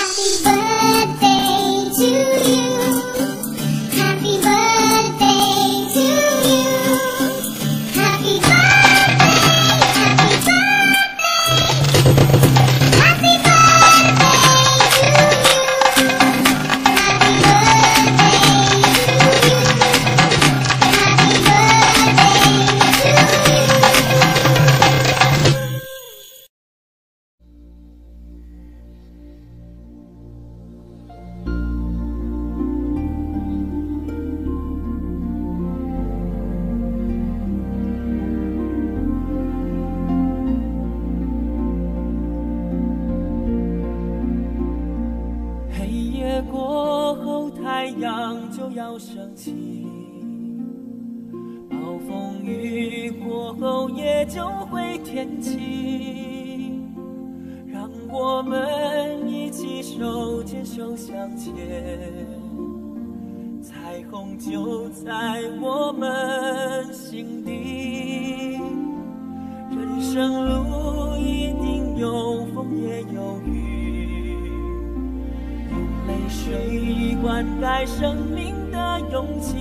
过后太阳就要升起，暴风雨过后也就会天晴，让我们一起手牵手向前，彩虹就在我们心底。人生路一定有风也有雨，泪水灌溉生命的勇气，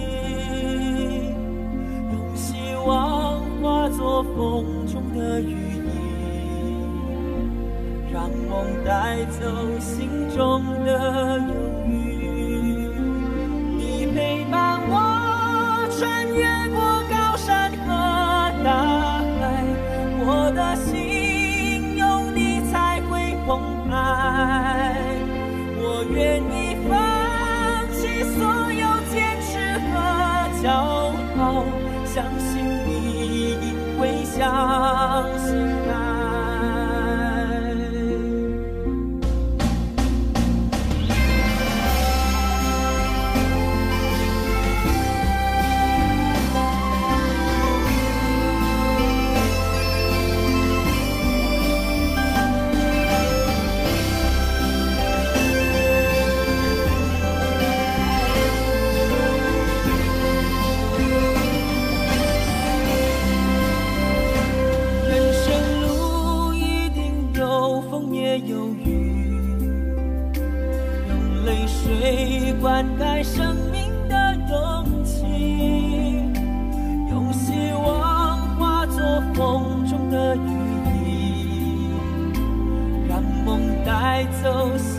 用希望化作风中的羽翼，让梦带走心中的忧郁。你陪伴我穿越过高山和大海，我的心有你才会澎湃。我愿意放弃所有坚持和骄傲，相信你因为相信爱。有雨，用泪水灌溉生命的勇气，用希望化作风中的羽翼，让梦带走